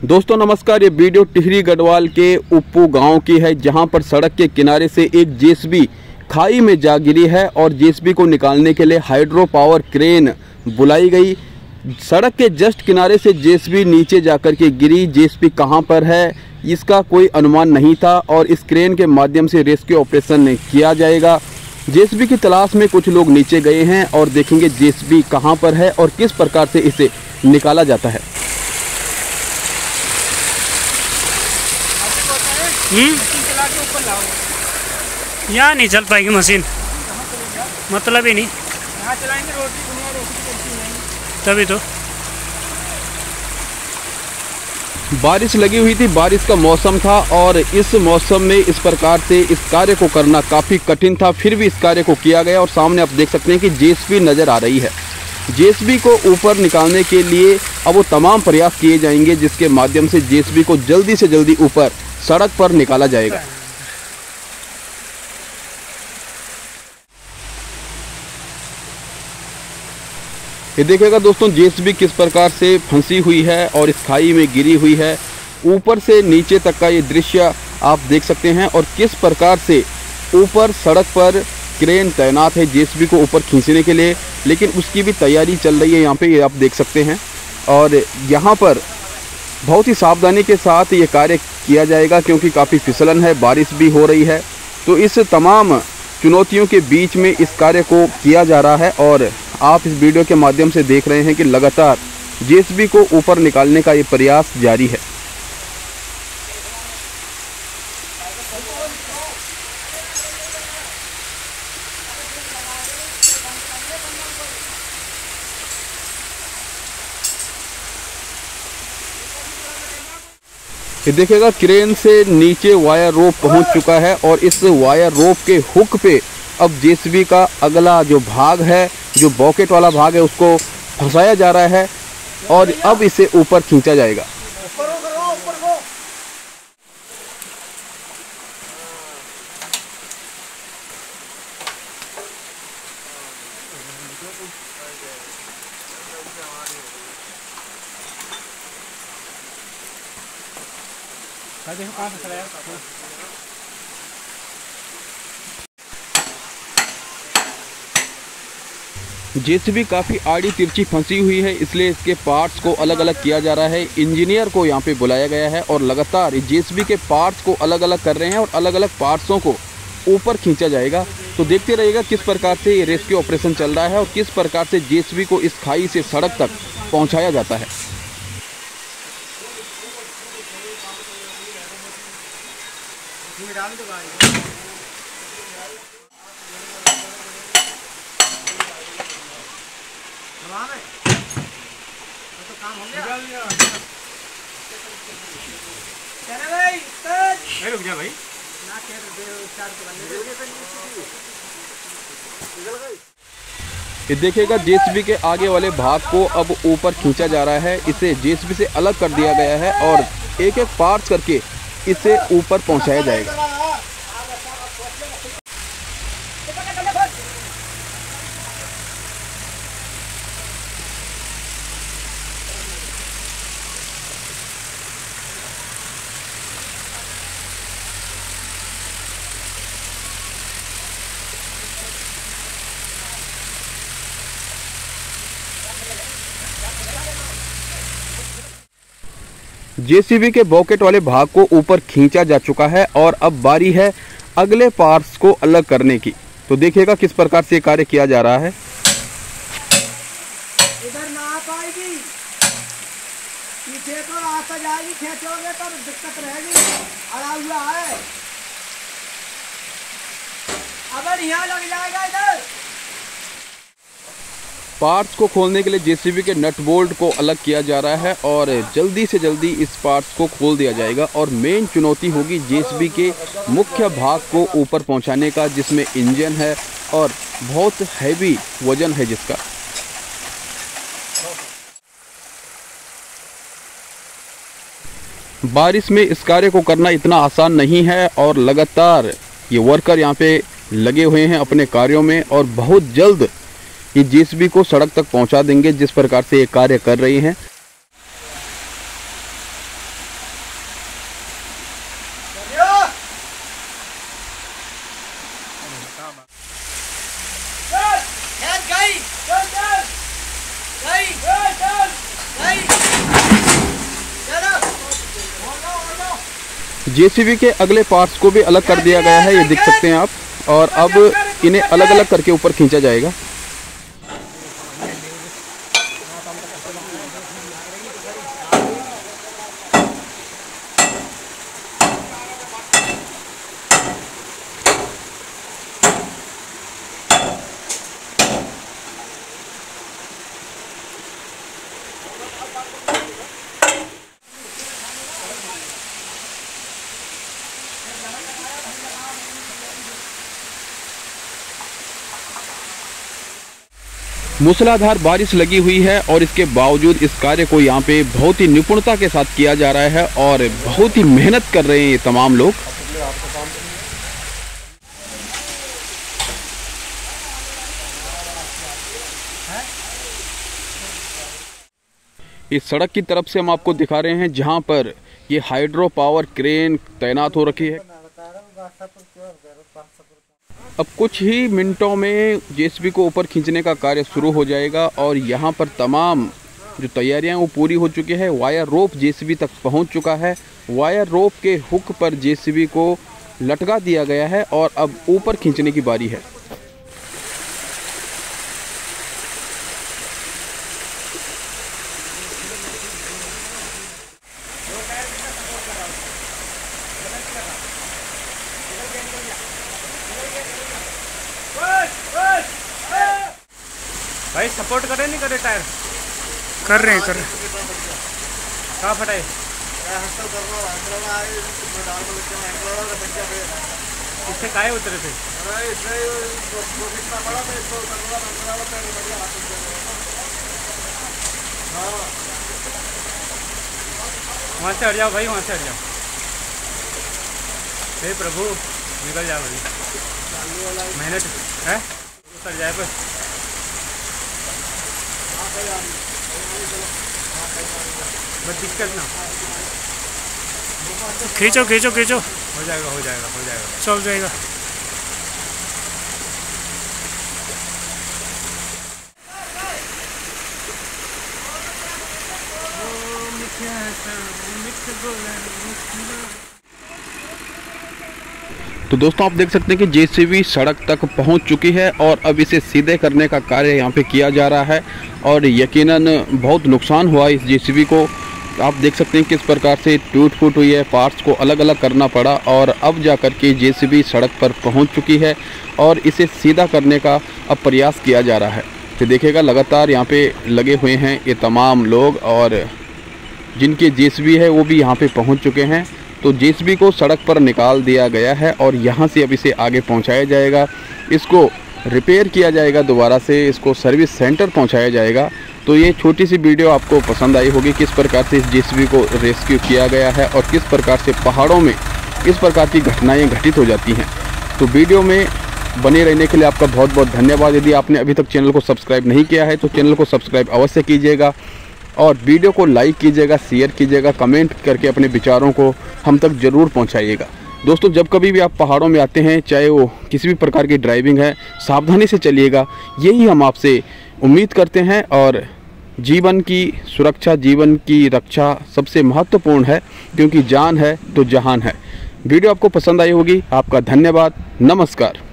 दोस्तों नमस्कार। ये वीडियो टिहरी गढ़वाल के उप्पू गांव की है, जहां पर सड़क के किनारे से एक जेसीबी खाई में जा गिरी है और जेसीबी को निकालने के लिए हाइड्रो पावर क्रेन बुलाई गई। सड़क के जस्ट किनारे से जेसीबी नीचे जाकर के गिरी। जेसीबी कहां पर है इसका कोई अनुमान नहीं था और इस क्रेन के माध्यम से रेस्क्यू ऑपरेशन किया जाएगा। जेसीबी की तलाश में कुछ लोग नीचे गए हैं और देखेंगे जेसीबी कहां पर है और किस प्रकार से इसे निकाला जाता है। यहाँ नहीं चल पाएगी मशीन, मतलब ही नहीं। यहाँ चलाएंगे तभी तो बारिश लगी हुई थी, बारिश का मौसम था और इस मौसम में इस प्रकार से इस कार्य को करना काफ़ी कठिन था। फिर भी इस कार्य को किया गया और सामने आप देख सकते हैं कि जेसीबी नज़र आ रही है। जेसीबी को ऊपर निकालने के लिए अब वो तमाम प्रयास किए जाएंगे जिसके माध्यम से जेसीबी को जल्दी से जल्दी ऊपर सड़क पर निकाला जाएगा। ये देखिएगा दोस्तों जेसीबी किस प्रकार से फंसी हुई है और इस खाई में गिरी हुई है। ऊपर से नीचे तक का ये दृश्य आप देख सकते हैं और किस प्रकार से ऊपर सड़क पर क्रेन तैनात है जेसीबी को ऊपर खींचने के लिए, लेकिन उसकी भी तैयारी चल रही है। यहाँ पे ये आप देख सकते हैं और यहाँ पर बहुत ही सावधानी के साथ ये कार्य किया जाएगा क्योंकि काफ़ी फिसलन है, बारिश भी हो रही है। तो इस तमाम चुनौतियों के बीच में इस कार्य को किया जा रहा है और आप इस वीडियो के माध्यम से देख रहे हैं कि लगातार जेसीबी को ऊपर निकालने का ये प्रयास जारी है। ये देखिएगा क्रेन से नीचे वायर रोप पहुंच चुका है और इस वायर रोप के हुक पे अब जेसीबी का अगला जो भाग है, जो बॉकेट वाला भाग है, उसको फंसाया जा रहा है और अब इसे ऊपर खींचा जाएगा। देखो कहाँ से चलाया। जेसीबी काफ़ी आड़ी तिरछी फंसी हुई है, इसलिए इसके पार्ट्स को अलग अलग किया जा रहा है। इंजीनियर को यहाँ पे बुलाया गया है और लगातार जेसीबी के पार्ट्स को अलग अलग कर रहे हैं और अलग अलग पार्ट्सों को ऊपर खींचा जाएगा। तो देखते रहिएगा किस प्रकार से ये रेस्क्यू ऑपरेशन चल रहा है और किस प्रकार से जेसीबी को इस खाई से सड़क तक पहुँचाया जाता है। रुक जा भाई। ये देखिएगा जेसीबी के आगे वाले भाग को अब ऊपर खींचा जा रहा है। इसे जेसीबी से अलग कर दिया गया है और एक एक पार्ट करके इसे ऊपर पहुंचाया जाएगा। जेसीबी के बॉकेट वाले भाग को ऊपर खींचा जा चुका है और अब बारी है अगले पार्ट्स को अलग करने की। तो देखिएगा किस प्रकार से कार्य किया जा रहा है। इधर ना आ पाएगी, पीछे को आता जाएगी, खींचोगे तो दिक्कत रहेगी। अड़ा हुआ है, अगर यहाँ लग जाएगा इधर। पार्ट्स को खोलने के लिए जेसीबी के नट बोल्ट को अलग किया जा रहा है और जल्दी से जल्दी इस पार्ट्स को खोल दिया जाएगा और मेन चुनौती होगी जेसीबी के मुख्य भाग को ऊपर पहुंचाने का, जिसमें इंजन है और बहुत हैवी वजन है जिसका। बारिश में इस कार्य को करना इतना आसान नहीं है और लगातार ये वर्कर यहाँ पे लगे हुए हैं अपने कार्यों में और बहुत जल्द ये जेसीबी को सड़क तक पहुंचा देंगे जिस प्रकार से ये कार्य कर रही हैं। जेसीबी के अगले पार्ट्स को भी अलग कर दिया गया है, ये देख सकते हैं आप। और अब इन्हें अलग अलग करके ऊपर खींचा जाएगा। मूसलाधार बारिश लगी हुई है और इसके बावजूद इस कार्य को यहाँ पे बहुत ही निपुणता के साथ किया जा रहा है और बहुत ही मेहनत कर रहे हैं ये तमाम लोग। इस सड़क की तरफ से हम आपको दिखा रहे हैं जहाँ पर ये हाइड्रो पावर क्रेन तैनात हो रखी है। अब कुछ ही मिनटों में जेसीबी को ऊपर खींचने का कार्य शुरू हो जाएगा और यहाँ पर तमाम जो तैयारियां वो पूरी हो चुकी है। वायर रोप जेसीबी तक पहुँच चुका है। वायर रोप के हुक पर जेसीबी को लटका दिया गया है और अब ऊपर खींचने की बारी है। भाई सपोर्ट करे नहीं करे टायर कर रहे हैं कहाँ फटाए इससे काहे उतरे थे? वहाँ से हट जाओ भाई, वहाँ से हट जाओ। हे प्रभु निकल जाओ भाई, मेहनत है उतर जाए बस। बस दिक्कत ना, खींचो खींचो खींचो, हो जाएगा हो जाएगा हो जाएगा, चल जाएगा। तो दोस्तों आप देख सकते हैं कि जेसीबी सड़क तक पहुंच चुकी है और अब इसे सीधे करने का कार्य यहाँ पे किया जा रहा है और यकीनन बहुत नुकसान हुआ इस जेसीबी को। आप देख सकते हैं किस प्रकार से टूट फूट हुई है, पार्ट्स को अलग अलग करना पड़ा और अब जाकर के जेसीबी सड़क पर पहुंच चुकी है और इसे सीधा करने का अब प्रयास किया जा रहा है। तो देखिएगा लगातार यहाँ पे लगे हुए हैं ये तमाम लोग और जिनके जेसीबी है वो भी यहाँ पे पहुँच चुके हैं। तो जेसीबी को सड़क पर निकाल दिया गया है और यहाँ से अब इसे आगे पहुँचाया जाएगा, इसको रिपेयर किया जाएगा, दोबारा से इसको सर्विस सेंटर पहुँचाया जाएगा। तो ये छोटी सी वीडियो आपको पसंद आई होगी, किस प्रकार से इस जेसीबी को रेस्क्यू किया गया है और किस प्रकार से पहाड़ों में इस प्रकार की घटनाएं घटित हो जाती हैं। तो वीडियो में बने रहने के लिए आपका बहुत बहुत धन्यवाद। यदि आपने अभी तक चैनल को सब्सक्राइब नहीं किया है तो चैनल को सब्सक्राइब अवश्य कीजिएगा और वीडियो को लाइक कीजिएगा, शेयर कीजिएगा, कमेंट करके अपने विचारों को हम तक ज़रूर पहुंचाइएगा। दोस्तों जब कभी भी आप पहाड़ों में आते हैं, चाहे वो किसी भी प्रकार की ड्राइविंग है, सावधानी से चलिएगा, यही हम आपसे उम्मीद करते हैं। और जीवन की सुरक्षा, जीवन की रक्षा सबसे महत्वपूर्ण है, क्योंकि जान है तो जहान है। वीडियो आपको पसंद आई होगी, आपका धन्यवाद, नमस्कार।